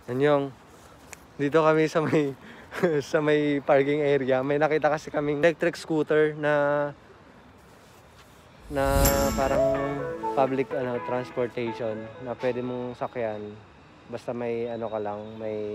Yan yung, dito kami sa may, sa may parking area. May nakita kasi kaming electric scooter na parang public transportation na pwede mong sakyan basta may ano ka lang,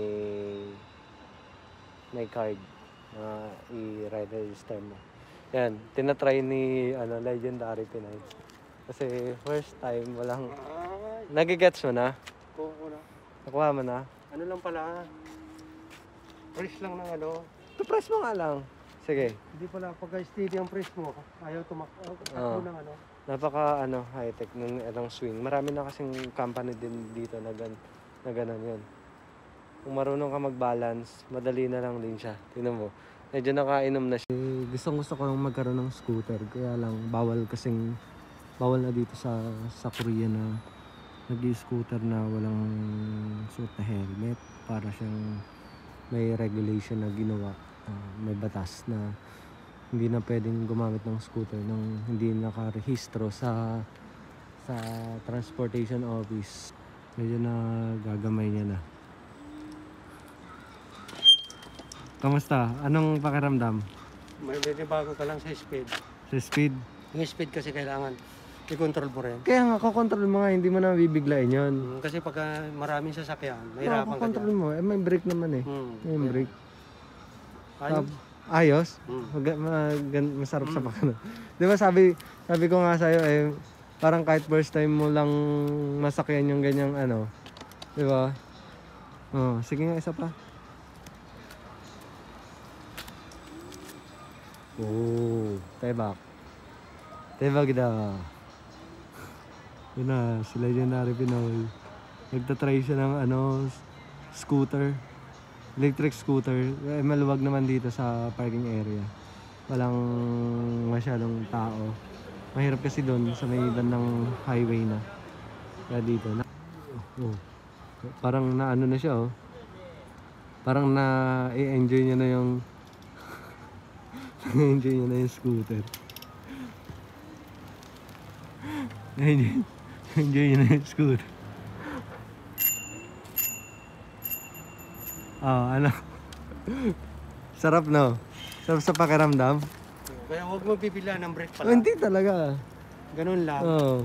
may card na i-register mo. Yan, tinatry ni Legendary Pinay. Kasi first time walang nagigets mo na? Oo na. Nakuha mo na? Ano lang pala, press lang ng ano. To-press mo nga lang. Sige. Hindi pala, pagka steady ang press mo, ayaw tumakbo ng ano. Napaka high-tech ng swing. Marami na kasing company din dito na ganun yun. Kung marunong ka mag-balance, madali na lang din siya. Tingnan mo. Medyo nakainom na siya. Gusto ko lang magkaroon ng scooter. Kaya lang bawal na dito sa Korea na nag-i-scooter na walang suot na helmet. Para siyang may regulation na ginawa. May batas na hindi na pwedeng gumamit ng scooter nang hindi nakarehistro sa transportation office. Medyo nagagamay niya na. Kamusta? Anong pakiramdam? May bago ka lang sa speed. Sa speed? Yung speed kasi kailangan i-control mo rin. Kaya nga, kukontrol mo nga, hindi mo na bibiglain yun. Kasi pagka maraming sasakyan, mahirapan ka kukontrol dyan. mo. May brake naman eh. May brake. Ayos? Masarap sa pakiramdam. Di ba sabi ko nga sa'yo parang kahit first time mo lang masakyan yung ganyang di ba? Sige nga, isa pa. Tebak. Tebak daw. Yun na, si Legendary Pinoy. Nagtatry siya ng scooter. Electric scooter. Maluwag naman dito sa parking area. Walang masyadong tao. Mahirap kasi doon sa may bandang highway na. Kaya dito na. Parang naano na siya Parang na-enjoy niya na yung enjoy niya na yung scooter. Enjoy niya na yung scooter. Sarap no? Sarap sa pakiramdam? Kaya huwag mo bibila ng brake pala. Hindi talaga. Ganun lang.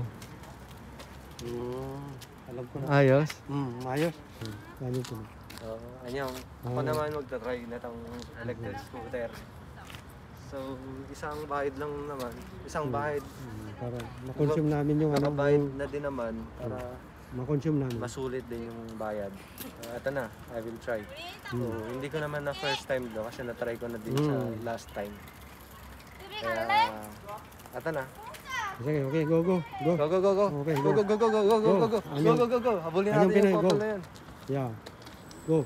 Alam ko na. Ayos? Ayos. Ayos ko na. Ako naman magta-try na tong electric scooter. So, isang bahid lang naman. Isang bahid. Para makonsume namin yung bahid na din naman para makonsume namin. masulit din yung bayad. Ito na, I will try. So, hindi ko naman na first time do kasi na-try ko na din sa last time. Kaya, ito na. Sige, okay, go. Go. Okay, Go. Go. Habulin natin yung photo na yan. Yeah. Go.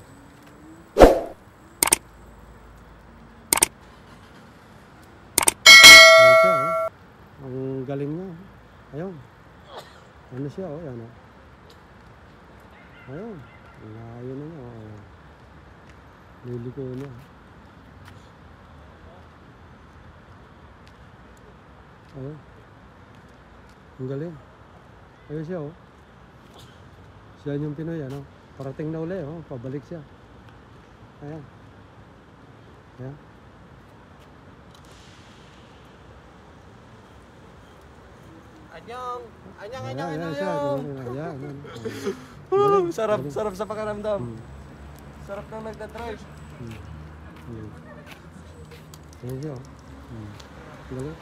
Ayun siya, Ang galing niya. Ayun. Ano siya, yan, Ayun. Ayun na niya, Liliko niya. Ayun. Ang galing. Ayun siya, Siya yung Pinoy, Parating na uli, pabalik siya. Ayan. Ayan. Ayan. Sarap sa pakiramdam. Sarap na nagda-drive. Ayan siya, Galing.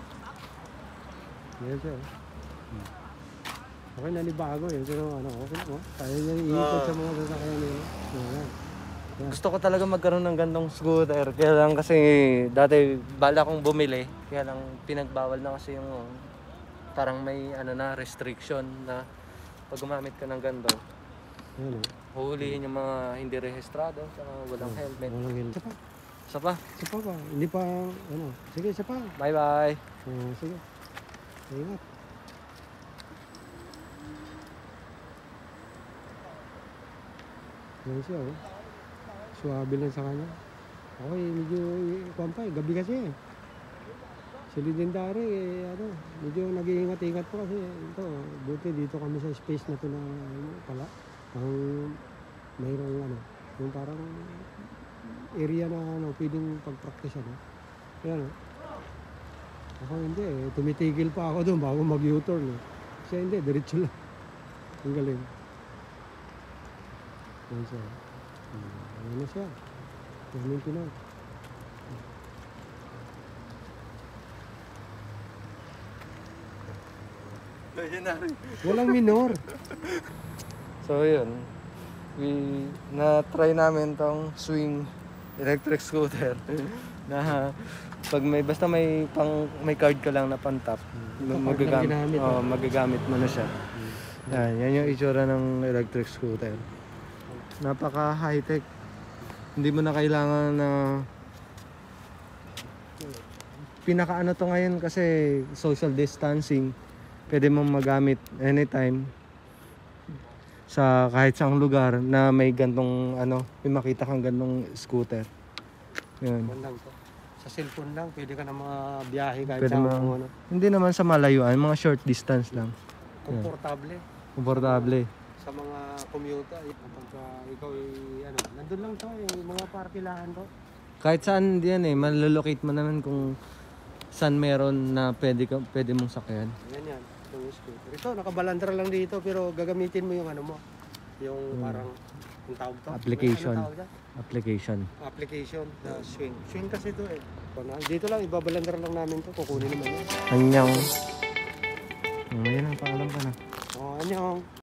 Ayan siya, Okay, nanibago pero okay mo. Kaya niya iikot sa mga sasakyan nila. Ayan. Gusto ko talaga magkaroon ng gandong scooter. Kaya lang kasi dati bala kong bumili. Kaya lang pinagbawal na kasi yung parang may restriction na pag gumamit ka ng gandong. Ayan, Huhulihin yung mga hindi rehistrado saka walang helmet. Walang helmet. Isa pa. Isa pa ba? Hindi pa, Sige, isa pa. Bye-bye. Sige. Ingat. Yan siya, Suwabe lang sa kanya. Okay, medyo, gabi kasi, Si Legendary, medyo nag-iingat-ingat po kasi ito, buti dito kami sa space na ito na pala. Ang mayroong ano, yung parang area na ano, pwedeng pag-practice ano. Kaya ano, ako hindi eh, tumitigil pa ako doon bago mag-U-turn eh. Siya hindi, diretso lang. Ang galing. Yan siya. Ano na siya? 29. Walang minor. So yun, na-try namin tong swing electric scooter na pag basta may card ka lang na pan-tap, magagamit, ginamit, magagamit mo na siya. Yan yung itsura ng electric scooter. Napaka high-tech. Hindi mo na kailangan na pinakaano to ngayon kasi social distancing. Pwede mong magamit anytime sa kahit saang lugar na may gantong ano, may makita kang gantong scooter. Yun. Yan lang to. Sa cellphone lang, pwede ka na mabiyahe kahit Pwede sa mo, ano. hindi naman sa malayuan, mga short distance lang. Komportable. Komportable. Sa mga commuter, kapag ikaw ay ano, nandun lang to, yung mga parkilahan to. Kahit saan diyan eh, malolocate mo naman kung saan meron na pwede mong sakyan. Yan yan, yung scooter. Ito, nakabalandra lang dito, pero gagamitin mo yung ano mo. Yung parang, yung tawag to? Application. Ano tawag dyan? Application. Application, swing. Swing kasi to eh. Dito lang, ibabalandra lang namin to, kukunin naman yun. Anyang. Ngayon ang paalam ka na. Oh, anyong.